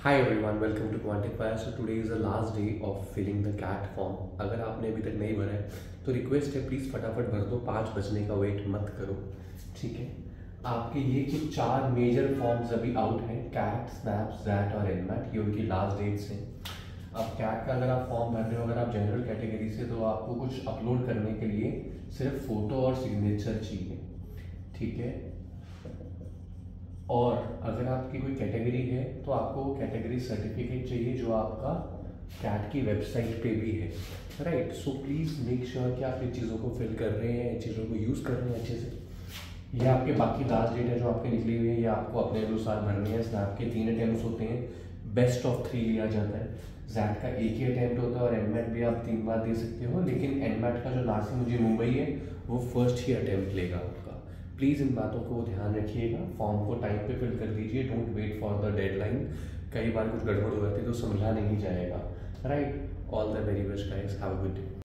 Hi everyone, welcome to Quantify. So today is the last day of filling the CAT form. अगर आपने अभी तक नहीं भरा है तो रिक्वेस्ट है प्लीज़ फटाफट भर दो, 5 बजने का वेट मत करो, ठीक है। आपके ये कुछ 4 मेजर फॉर्म्स अभी आउट हैं, कैट, स्नैप, जैट और एनमैट, ये उनकी लास्ट डेट्स हैं। अब कैट का अगर आप फॉर्म भर रहे हो, अगर आप जनरल कैटेगरी से, तो आपको कुछ अपलोड करने के लिए सिर्फ फोटो और सिग्नेचर चाहिए, ठीक है। और अगर आपकी कोई कैटेगरी है तो आपको कैटेगरी सर्टिफिकेट चाहिए जो आपका कैट की वेबसाइट पे भी है, right. So please make sure कि आप इन चीज़ों को फिल कर रहे हैं, इन चीज़ों को यूज़ कर रहे हैं अच्छे से। ये आपके बाकी लास्ट डेट है जो आपके निकली हुई है, ये आपको अपने अनुसार भरनी है। स्नैप के 3 अटैम्प्ट होते हैं, बेस्ट ऑफ 3 लिया जाता है। जैट का एक ही अटैम्प्ट होता है और एनमैट भी आप 3 बार दे सकते हो, लेकिन एनमैट का जो लास्ट में मुझे मुंबई है वो फर्स्ट ही अटैम्प्ट लेगा आपका। प्लीज़ इन बातों को ध्यान रखिएगा, फॉर्म को टाइम पे फिल कर दीजिए, don't wait for the deadline. कई बार कुछ गड़बड़ हो जाती है तो समझा नहीं जाएगा, right. All the very best guys, have a good day.